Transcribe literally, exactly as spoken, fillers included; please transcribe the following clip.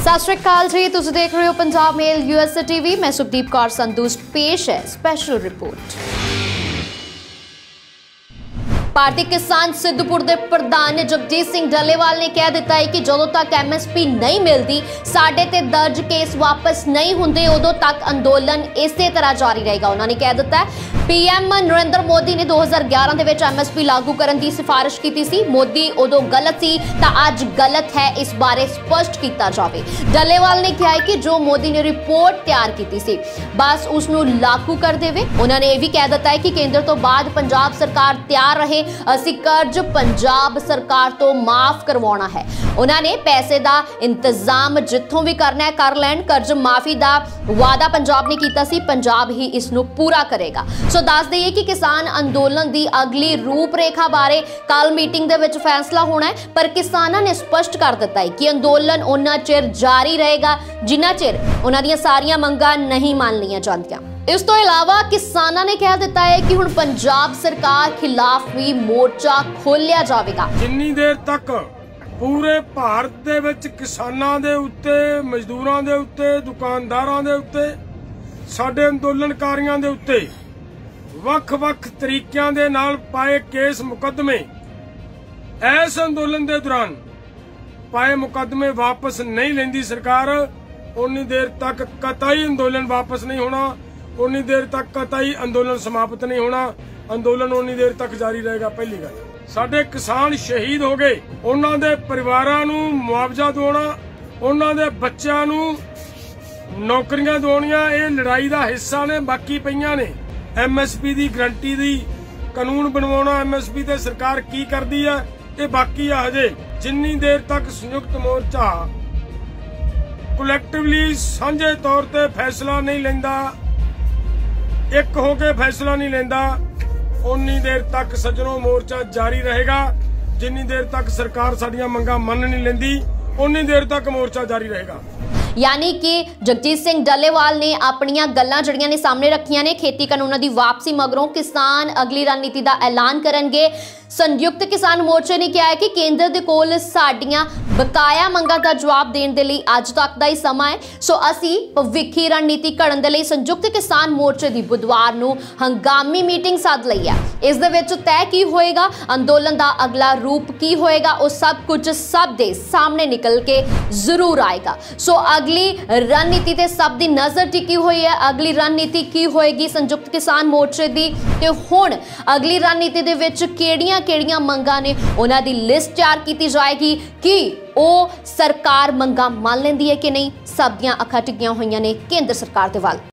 सत श्री अकाल जी, तुसीं देख रहे हो पंजाब मेल यूएसए टीवी। मैं सुखदीप कौर संधू। पेश है स्पेशल रिपोर्ट। भारतीय किसान सिद्धपुर के प्रधान जगजीत सिंह डलेवाल ने कह दिता है कि जदों तक एम एस पी नहीं मिलती, साडे ते दर्ज केस वापस नहीं होंदे, उदों तक अंदोलन इसे तरह जारी रहेगा। उन्होंने कह दिता है पीएम नरेंद्र मोदी ने दो हज़ार ग्यारह दे विच एम एस पी लागू करने की सिफारिश की सी। मोदी उदों गलत सी तां अज गलत है, इस बारे स्पष्ट किया जाए। डलेवाल ने कहा है कि जो मोदी ने रिपोर्ट तैयार की सी बस उसनूं लागू कर देवे। उन्होंने यह भी कह दिता है कि केंद्र तो बाद पंजाब सरकार तैयार रहे, असी कर्ज पंजाब सरकार तो माफ करवाना है। उन्होंने पैसे का इंतजाम जिथों भी करना है कर लैन। कर्ज माफी का वादा पंजाब ने किया सी, पंजाब ही इसनूं पूरा करेगा। सो दस दईए कि किसान अंदोलन की अगली रूपरेखा बारे कल मीटिंग दे विच फैसला होना है, पर किसानों ने स्पष्ट कर दिता है कि अंदोलन उन्ना चिर जारी रहेगा जिन्ना चिर उन्हां दीयां सारियां मंगां नहीं मान लियां जांदियां। इस तो इलावा किसानों ने कह दिता है कि हुण पंजाब सरकार खिलाफ भी मोर्चा खोलिया जाएगा। जिन्नी देर तक पूरे भारत दे विच किसानां दे उत्ते, मजदूरां दे उत्ते, दुकानदारां दे उत्ते, साडे अंदोलनकारियां दे उत्ते वख-वख तरीकिਆਂ ਦੇ ਨਾਲ पाए केस मुकदमे इस अंदोलन के दौरान पाए मुकदमे वापस नहीं लेंदी सरकार, उन्नी देर तक कतई अंदोलन वापस नहीं होना, उन्नी देर तक कतई अंदोलन समाप्त नहीं होना। अंदोलन उन्नी देर तक जारी रहेगा। पहली गल, साडे किसान शहीद हो गए, उन्हां दे परिवारां नूं मुआवजा दिवाउणा, उन्हां दे बच्चिआं नूं नौकरियां दिवाउणीਆਂ ਇਹ लड़ाई का हिस्सा ने। बाकी पईआं ने एम एस पी की गारंटी की कानून बनवाना, एम एस पी ते सरकार की करती है ये बाकी है। हजे जिन्नी देर तक संयुक्त मोर्चा कलैक्टिवली सांझे तौर ते फैसला नहीं लेंदा, एक होके फैसला नहीं लेंदा, उन्नी देर तक सज्जनों मोर्चा जारी रहेगा। जिन्नी देर तक सरकार साडियां मंगां मन नहीं लेंदी, उन्नी देर तक मोर्चा जारी रहेगा। यानी कि जगजीत सिंह डलेवाल ने अपनियां गल्लां जड़ियां ने सामने रखियां ने। खेती कानूनों की वापसी मगरों किसान अगली रणनीति का ऐलान करेंगे। संयुक्त किसान मोर्चे ने कहा है कि केंद्र दे कोल साडियां बकाया मंगां का जवाब देने के लिए अज तक का ही समा है। सो असी भविखी रणनीति घड़न दे लई संयुक्त किसान मोर्चे की बुधवार नूं हंगामी मीटिंग सद लई है। इस दे विच तय की होएगा, अंदोलन का अगला रूप की होएगा, वो सब कुछ सब दे सामने निकल के जरूर आएगा। सो अगली रणनीति ते सब दी नजर टिकी हुई है। अगली रणनीति की होएगी संयुक्त किसान मोर्चे दी, ते हुण अगली रणनीति दे विच किहड़ियां किहड़ियां मंगां ने उन्हां दी लिस्ट तैयार की जाएगी कि ओ सरकार मंगां मान लैंदी है कि नहीं। सब दियां अखां टिकियां होईयां ने केंद्र सरकार दे वल।